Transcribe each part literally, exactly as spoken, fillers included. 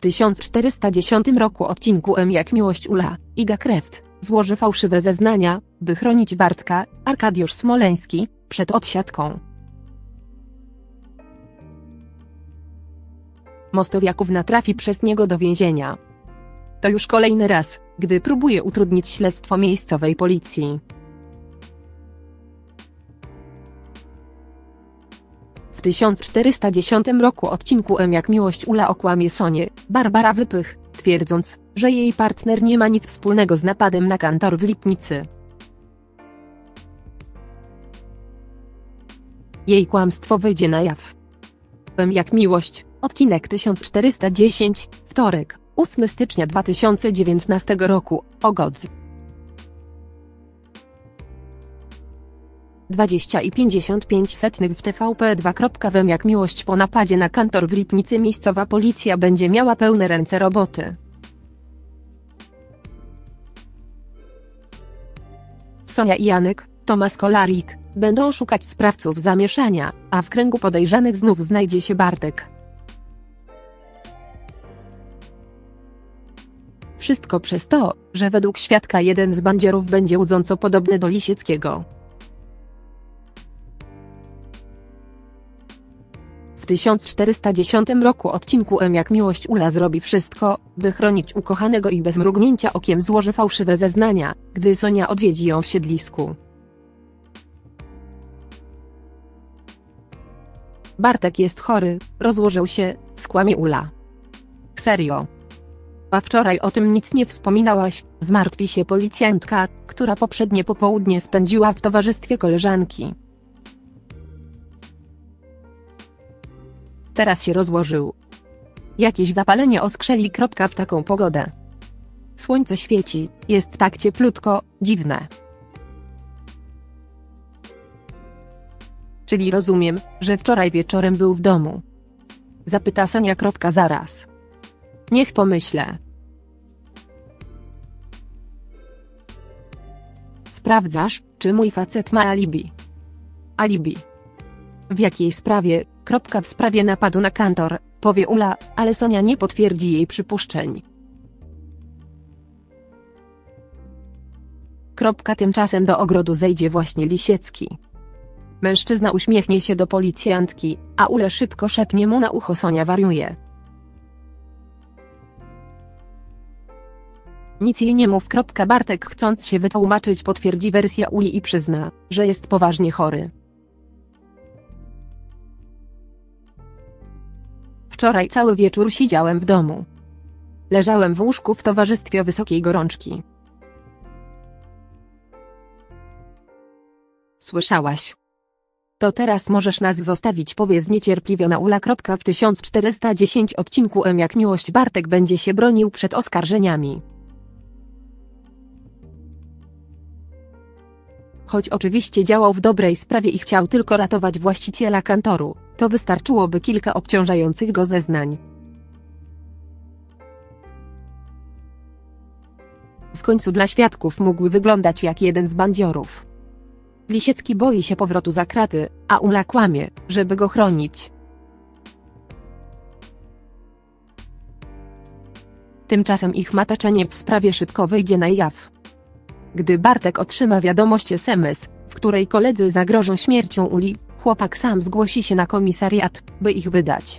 tysiąc czterysta dziesiątym roku odcinku M jak miłość Ula, Iga Kreft, złoży fałszywe zeznania, by chronić Bartka, Arkadiusz Smoleński, przed odsiadką. Mostowiaków natrafi przez niego do więzienia. To już kolejny raz, gdy próbuje utrudnić śledztwo miejscowej policji. W tysiąc czterysta dziesiątym roku odcinku M jak miłość Ula okłamie Sonię, Barbara Wypych, twierdząc, że jej partner nie ma nic wspólnego z napadem na kantor w Lipnicy. Jej kłamstwo wyjdzie na jaw. M jak miłość, odcinek tysiąc czterysta dziesięć, wtorek, ósmego stycznia dwa tysiące dziewiętnastego roku, o godz. dwadzieścia i pięćdziesiąt pięć w T V P dwa. W M jak miłość po napadzie na kantor w Lipnicy miejscowa policja będzie miała pełne ręce roboty. Sonia i Janek, Tomasz Kolarik, będą szukać sprawców zamieszania, a w kręgu podejrzanych znów znajdzie się Bartek. Wszystko przez to, że według świadka jeden z bandzierów będzie łudząco podobny do Lisieckiego. W tysiąc czterysta dziesiątym roku odcinku M jak miłość Ula zrobi wszystko, by chronić ukochanego i bez mrugnięcia okiem złoży fałszywe zeznania, gdy Sonia odwiedzi ją w siedlisku. Bartek jest chory, rozłożył się, skłamie Ula. Serio? A wczoraj o tym nic nie wspominałaś, zmartwi się policjantka, która poprzednie popołudnie spędziła w towarzystwie koleżanki. Teraz się rozłożył. Jakieś zapalenie oskrzeli. W taką pogodę. Słońce świeci, jest tak cieplutko, dziwne. Czyli rozumiem, że wczoraj wieczorem był w domu? Zapyta Sonia. Zaraz. Niech pomyślę. Sprawdzasz, czy mój facet ma alibi. Alibi. W jakiej sprawie? W sprawie napadu na kantor, powie Ula, ale Sonia nie potwierdzi jej przypuszczeń. Tymczasem do ogrodu zejdzie właśnie Lisiecki. Mężczyzna uśmiechnie się do policjantki, a Ule szybko szepnie mu na ucho: Sonia wariuje. Nic jej nie mów. Bartek, chcąc się wytłumaczyć, potwierdzi wersję Uli i przyzna, że jest poważnie chory. Wczoraj cały wieczór siedziałem w domu. Leżałem w łóżku w towarzystwie wysokiej gorączki. Słyszałaś? To teraz możesz nas zostawić, powie zniecierpliwiona Ula. W tysiąc czterysta dziesiątym odcinku M jak miłość Bartek będzie się bronił przed oskarżeniami. Choć oczywiście działał w dobrej sprawie i chciał tylko ratować właściciela kantoru, to wystarczyłoby kilka obciążających go zeznań. W końcu dla świadków mógł wyglądać jak jeden z bandziorów. Lisiecki boi się powrotu za kraty, a Ula kłamie, żeby go chronić. Tymczasem ich mataczenie w sprawie szybko wyjdzie na jaw. Gdy Bartek otrzyma wiadomość S M S, w której koledzy zagrożą śmiercią Uli, chłopak sam zgłosi się na komisariat, by ich wydać.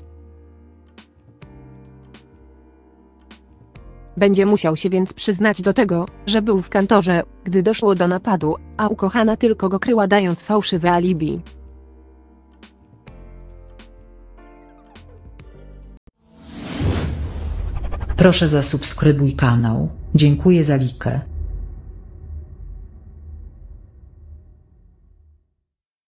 Będzie musiał się więc przyznać do tego, że był w kantorze, gdy doszło do napadu, a ukochana tylko go kryła, dając fałszywe alibi. Proszę zasubskrybuj kanał, dziękuję za likę.